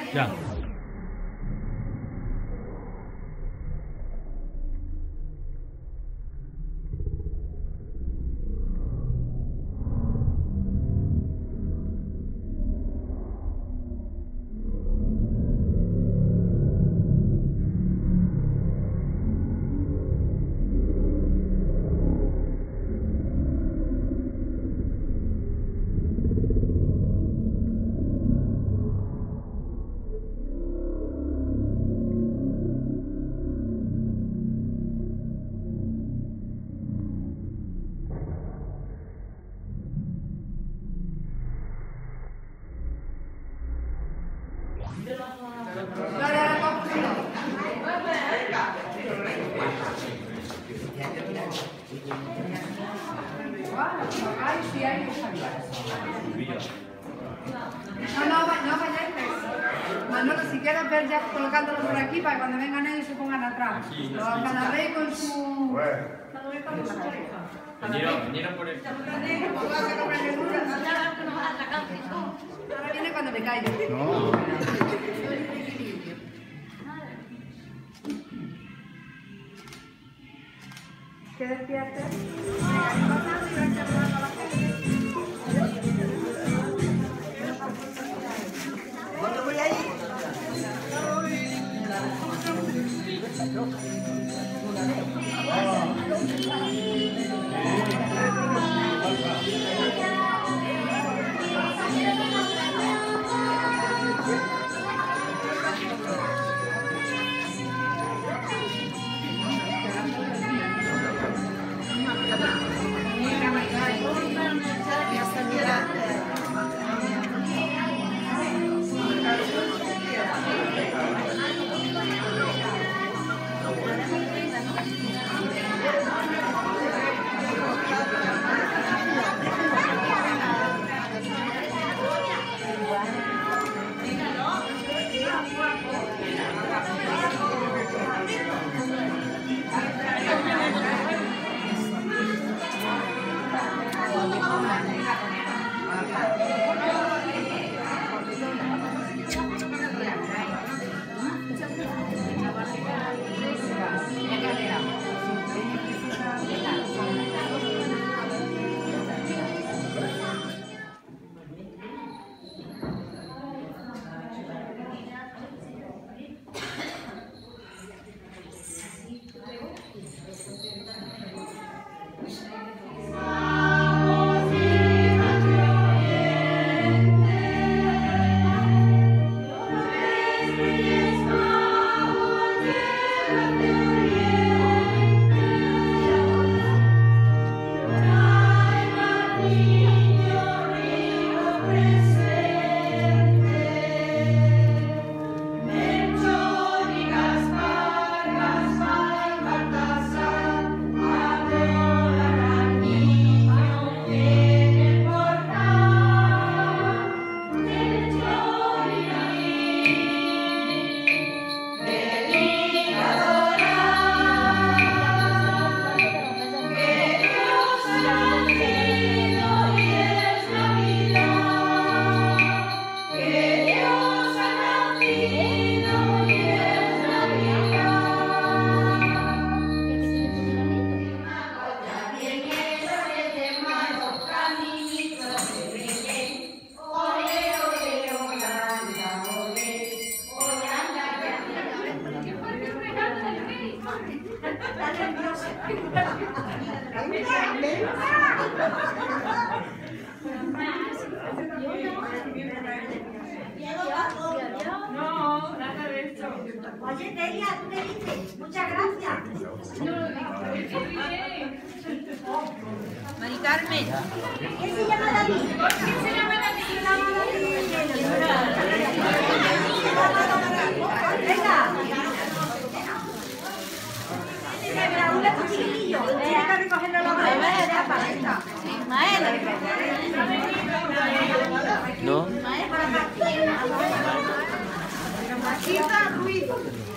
Ya. No vayáis. Manolo, si quieres ver ya colocándolo por aquí para que cuando vengan ellos se pongan atrás. Cada rey con su... Vinieron por el... Ahora viene cuando me caiga. No. ¿Qué despiertes? ¿Dónde voy a ir? No, nada de esto. Oye, Delia, ¿tú qué dices? Muchas gracias. Mari Carmen. ¿Quién se llama David? ¿Quién se llama David? Venga. Mira, un gato chiquitillo. Tiene que recogerlo la mano. No. Maestra Ruiz.